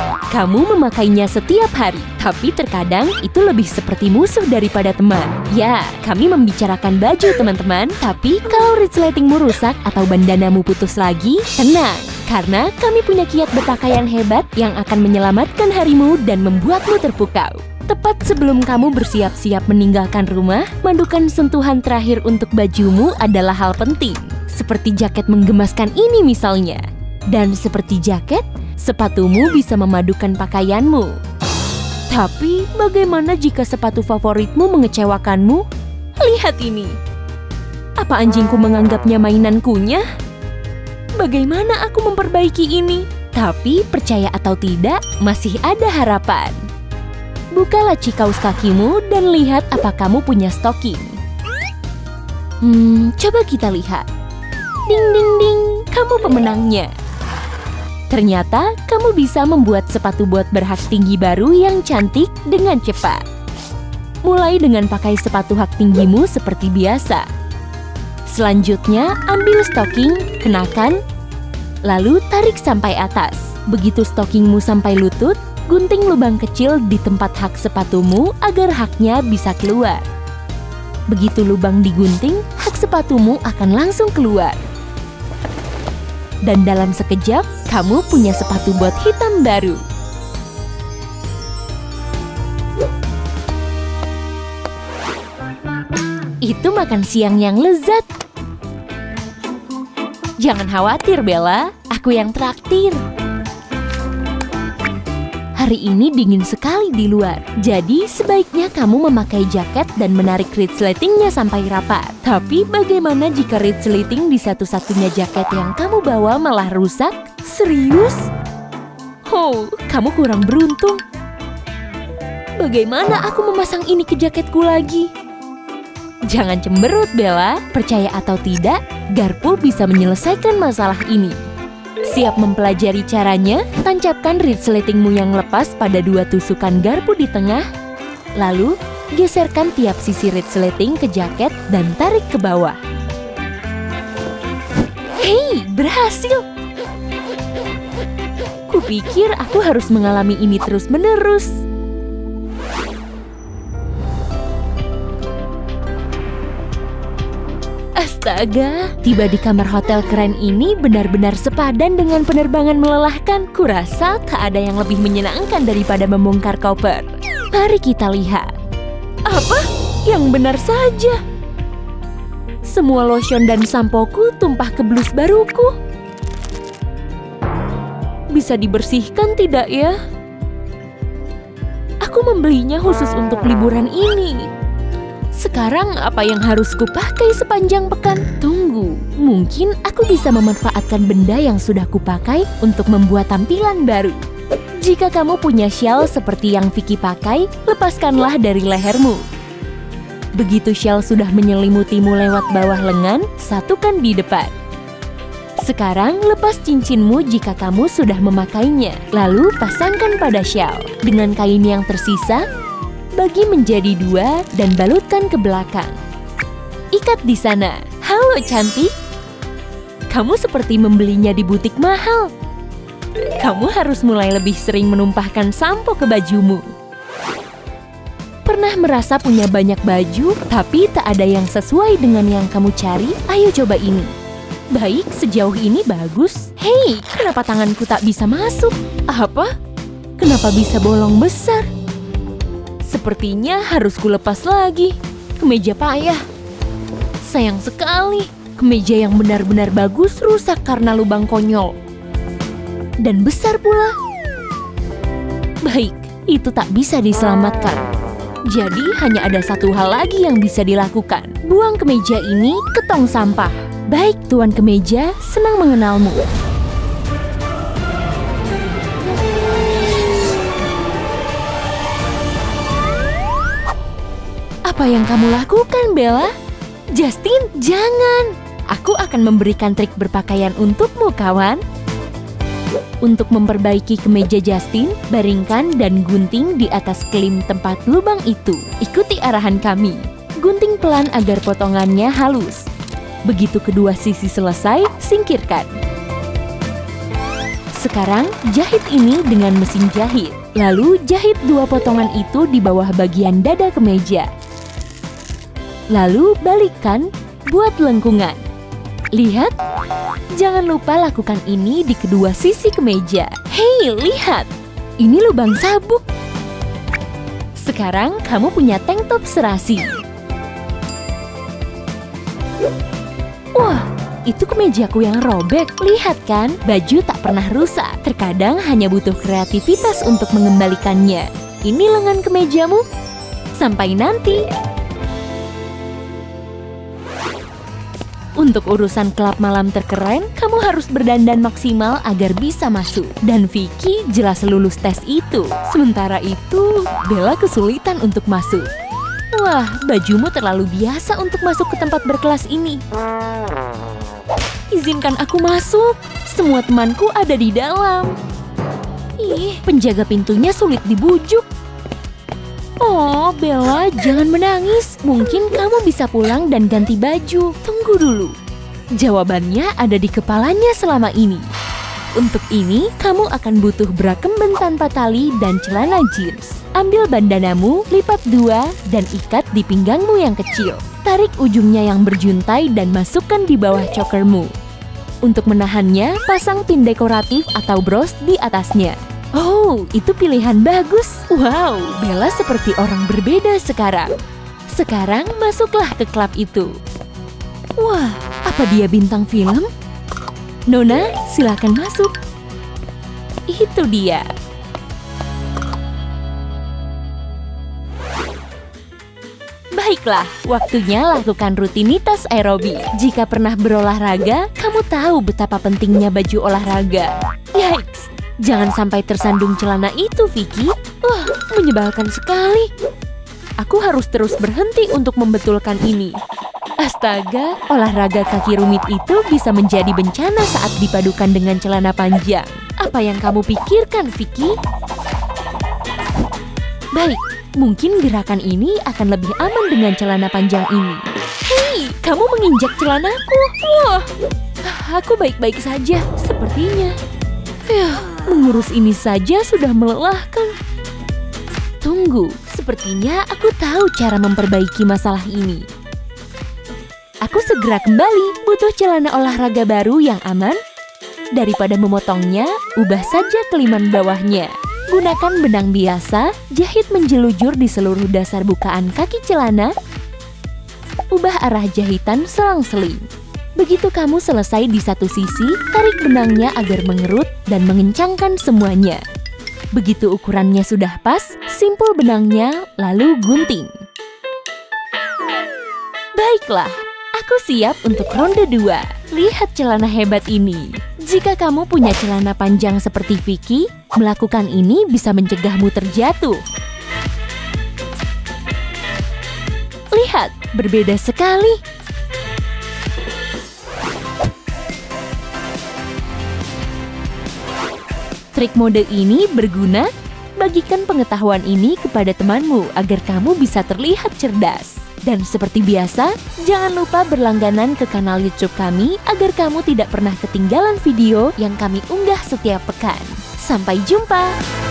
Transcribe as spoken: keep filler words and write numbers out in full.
Kamu memakainya setiap hari, tapi terkadang itu lebih seperti musuh daripada teman. Ya, kami membicarakan baju teman-teman, tapi kalau resletingmu rusak atau bandanamu putus lagi, tenang. Karena kami punya kiat berpakaian hebat yang akan menyelamatkan harimu dan membuatmu terpukau. Tepat sebelum kamu bersiap-siap meninggalkan rumah, mandukan sentuhan terakhir untuk bajumu adalah hal penting. Seperti jaket menggemaskan ini misalnya. Dan seperti jaket, sepatumu bisa memadukan pakaianmu. Tapi bagaimana jika sepatu favoritmu mengecewakanmu? Lihat ini. Apa anjingku menganggapnya mainan kunyah? Bagaimana aku memperbaiki ini? Tapi percaya atau tidak, masih ada harapan. Buka laci kaus kakimu dan lihat apa kamu punya stocking. Hmm, coba kita lihat. Ding ding ding, kamu pemenangnya. Ternyata kamu bisa membuat sepatu bot berhak tinggi baru yang cantik dengan cepat. Mulai dengan pakai sepatu hak tinggimu seperti biasa. Selanjutnya, ambil stocking, kenakan, lalu tarik sampai atas. Begitu stockingmu sampai lutut, gunting lubang kecil di tempat hak sepatumu agar haknya bisa keluar. Begitu lubang digunting, hak sepatumu akan langsung keluar. Dan dalam sekejap, kamu punya sepatu bot hitam baru. Itu makan siang yang lezat. Jangan khawatir, Bella. Aku yang traktir. Hari ini dingin sekali di luar. Jadi sebaiknya kamu memakai jaket dan menarik resletingnya sampai rapat. Tapi bagaimana jika resleting di satu-satunya jaket yang kamu bawa malah rusak? Serius? Oh, kamu kurang beruntung. Bagaimana aku memasang ini ke jaketku lagi? Jangan cemberut, Bella. Percaya atau tidak, garpu bisa menyelesaikan masalah ini. Siap mempelajari caranya? Tancapkan resletingmu yang lepas pada dua tusukan garpu di tengah. Lalu, geserkan tiap sisi resleting ke jaket dan tarik ke bawah. Hei, berhasil! Kupikir aku harus mengalami ini terus-menerus. Astaga, tiba di kamar hotel keren ini benar-benar sepadan dengan penerbangan melelahkan. Kurasa tak ada yang lebih menyenangkan daripada membongkar koper. Mari kita lihat. Apa? Yang benar saja. Semua lotion dan sampoku tumpah ke blus baruku. Bisa dibersihkan tidak ya? Aku membelinya khusus untuk liburan ini. Sekarang apa yang harus kupakai sepanjang pekan? Tunggu, mungkin aku bisa memanfaatkan benda yang sudah kupakai untuk membuat tampilan baru. Jika kamu punya shawl seperti yang Vicky pakai, lepaskanlah dari lehermu. Begitu shawl sudah menyelimutimu lewat bawah lengan, satukan di depan. Sekarang lepas cincinmu jika kamu sudah memakainya. Lalu pasangkan pada shawl. Dengan kain yang tersisa, bagi menjadi dua dan balutkan ke belakang. Ikat di sana. Halo cantik. Kamu seperti membelinya di butik mahal. Kamu harus mulai lebih sering menumpahkan sampo ke bajumu. Pernah merasa punya banyak baju, tapi tak ada yang sesuai dengan yang kamu cari? Ayo coba ini. Baik, sejauh ini bagus. Hei, kenapa tanganku tak bisa masuk? Apa? Kenapa bisa bolong besar? Sepertinya harus kulepas lagi. Kemeja payah. Sayang sekali. Kemeja yang benar-benar bagus rusak karena lubang konyol. Dan besar pula. Baik, itu tak bisa diselamatkan. Jadi hanya ada satu hal lagi yang bisa dilakukan. Buang kemeja ini ke tong sampah. Baik, Tuan Kemeja, senang mengenalmu. Apa yang kamu lakukan, Bella? Justin, jangan! Aku akan memberikan trik berpakaian untukmu, kawan. Untuk memperbaiki kemeja Justin, baringkan dan gunting di atas klim tempat lubang itu. Ikuti arahan kami. Gunting pelan agar potongannya halus. Begitu kedua sisi selesai, singkirkan. Sekarang, jahit ini dengan mesin jahit. Lalu, jahit dua potongan itu di bawah bagian dada kemeja. Lalu, balikkan, buat lengkungan. Lihat, jangan lupa lakukan ini di kedua sisi kemeja. Hei, lihat! Ini lubang sabuk. Sekarang, kamu punya tank top serasi. Wah, itu kemejaku yang robek. Lihat kan, baju tak pernah rusak. Terkadang hanya butuh kreativitas untuk mengembalikannya. Ini lengan kemejamu. Sampai nanti. Untuk urusan klub malam terkeren, kamu harus berdandan maksimal agar bisa masuk. Dan Vicky jelas lulus tes itu. Sementara itu, Bella kesulitan untuk masuk. Wah, bajumu terlalu biasa untuk masuk ke tempat berkelas ini. Izinkan aku masuk. Semua temanku ada di dalam. Ih, penjaga pintunya sulit dibujuk. Oh, Bella, jangan menangis. Mungkin kamu bisa pulang dan ganti baju. Tunggu dulu. Jawabannya ada di kepalanya selama ini. Untuk ini, kamu akan butuh bra kemben tanpa tali dan celana jeans. Ambil bandanamu, lipat dua, dan ikat di pinggangmu yang kecil. Tarik ujungnya yang berjuntai dan masukkan di bawah chokermu. Untuk menahannya, pasang pin dekoratif atau bros di atasnya. Oh, itu pilihan bagus. Wow, Bella seperti orang berbeda sekarang. Sekarang masuklah ke klub itu. Wah, apa dia bintang film? Nona, silakan masuk. Itu dia. Baiklah, waktunya lakukan rutinitas aerobik. Jika pernah berolahraga, kamu tahu betapa pentingnya baju olahraga. Yikes, jangan sampai tersandung celana itu, Vicky. Wah, menyebalkan sekali. Aku harus terus berhenti untuk membetulkan ini. Astaga, olahraga kaki rumit itu bisa menjadi bencana saat dipadukan dengan celana panjang. Apa yang kamu pikirkan, Vicky? Baik. Mungkin gerakan ini akan lebih aman dengan celana panjang ini. Hei, kamu menginjak celanaku. Wah, aku baik-baik saja sepertinya. Yah, mengurus ini saja sudah melelahkan. Tunggu, sepertinya aku tahu cara memperbaiki masalah ini. Aku segera kembali, butuh celana olahraga baru yang aman. Daripada memotongnya, ubah saja keliman bawahnya. Gunakan benang biasa, jahit menjelujur di seluruh dasar bukaan kaki celana. Ubah arah jahitan selang-seling. Begitu kamu selesai di satu sisi, tarik benangnya agar mengerut dan mengencangkan semuanya. Begitu ukurannya sudah pas, simpul benangnya, lalu gunting. Baiklah, aku siap untuk ronde dua. Lihat celana hebat ini. Jika kamu punya celana panjang seperti Vicky, melakukan ini bisa mencegahmu terjatuh. Lihat, berbeda sekali. Trik mode ini berguna. Bagikan pengetahuan ini kepada temanmu agar kamu bisa terlihat cerdas. Dan seperti biasa, jangan lupa berlangganan ke kanal YouTube kami agar kamu tidak pernah ketinggalan video yang kami unggah setiap pekan. Sampai jumpa!